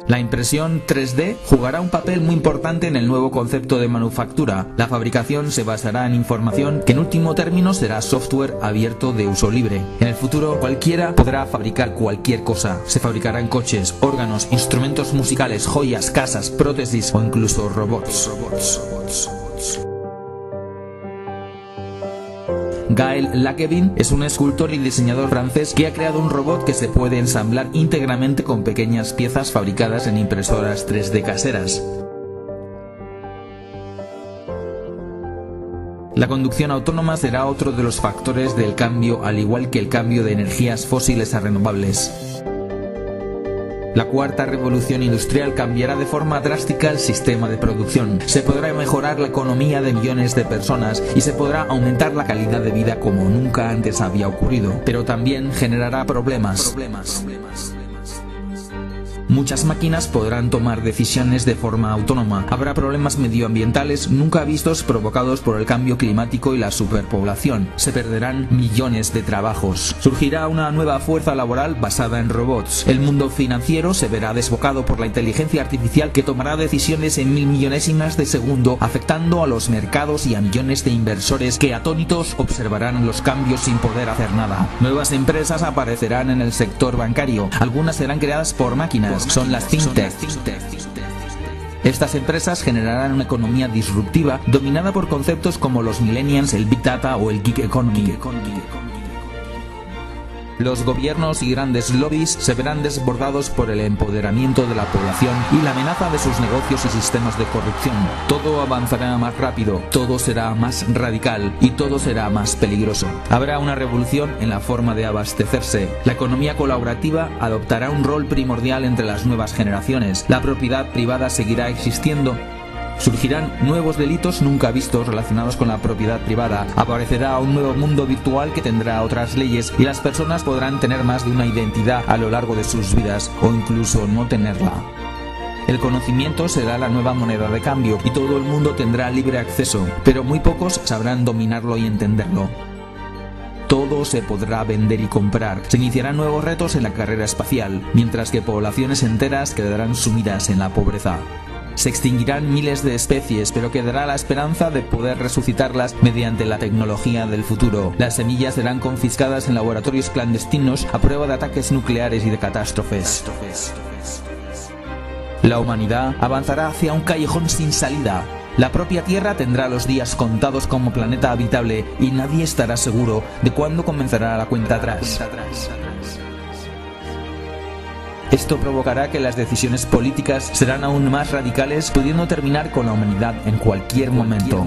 La impresión 3D jugará un papel muy importante en el nuevo concepto de manufactura. La fabricación se basará en información que en último término será software abierto de uso libre. En el futuro cualquiera podrá fabricar cualquier cosa. Se fabricarán coches, órganos, instrumentos musicales, joyas, casas, prótesis o incluso robots. Gaël Lacquevin es un escultor y diseñador francés que ha creado un robot que se puede ensamblar íntegramente con pequeñas piezas fabricadas en impresoras 3D caseras. La conducción autónoma será otro de los factores del cambio, al igual que el cambio de energías fósiles a renovables. La cuarta revolución industrial cambiará de forma drástica el sistema de producción. Se podrá mejorar la economía de millones de personas y se podrá aumentar la calidad de vida como nunca antes había ocurrido. Pero también generará problemas. Muchas máquinas podrán tomar decisiones de forma autónoma. Habrá problemas medioambientales nunca vistos provocados por el cambio climático y la superpoblación. Se perderán millones de trabajos. Surgirá una nueva fuerza laboral basada en robots. El mundo financiero se verá desbocado por la inteligencia artificial que tomará decisiones en 1000 millonésimas de segundo, afectando a los mercados y a millones de inversores que atónitos observarán los cambios sin poder hacer nada. Nuevas empresas aparecerán en el sector bancario. Algunas serán creadas por máquinas. Son las fintech. Estas empresas generarán una economía disruptiva dominada por conceptos como los millennials, el big data o el gig economy. Los gobiernos y grandes lobbies se verán desbordados por el empoderamiento de la población y la amenaza de sus negocios y sistemas de corrupción. Todo avanzará más rápido, todo será más radical y todo será más peligroso. Habrá una revolución en la forma de abastecerse. La economía colaborativa adoptará un rol primordial entre las nuevas generaciones. La propiedad privada seguirá existiendo. Surgirán nuevos delitos nunca vistos relacionados con la propiedad privada. Aparecerá un nuevo mundo virtual que tendrá otras leyes y las personas podrán tener más de una identidad a lo largo de sus vidas o incluso no tenerla. El conocimiento será la nueva moneda de cambio y todo el mundo tendrá libre acceso, pero muy pocos sabrán dominarlo y entenderlo. Todo se podrá vender y comprar. Se iniciarán nuevos retos en la carrera espacial, mientras que poblaciones enteras quedarán sumidas en la pobreza. Se extinguirán miles de especies, pero quedará la esperanza de poder resucitarlas mediante la tecnología del futuro. Las semillas serán confiscadas en laboratorios clandestinos a prueba de ataques nucleares y de catástrofes. La humanidad avanzará hacia un callejón sin salida. La propia Tierra tendrá los días contados como planeta habitable y nadie estará seguro de cuándo comenzará la cuenta atrás. Esto provocará que las decisiones políticas serán aún más radicales, pudiendo terminar con la humanidad en cualquier momento.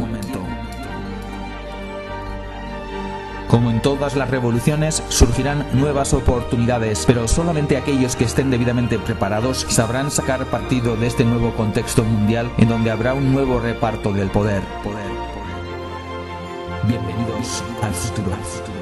Como en todas las revoluciones, surgirán nuevas oportunidades, pero solamente aquellos que estén debidamente preparados sabrán sacar partido de este nuevo contexto mundial en donde habrá un nuevo reparto del poder. Bienvenidos al futuro.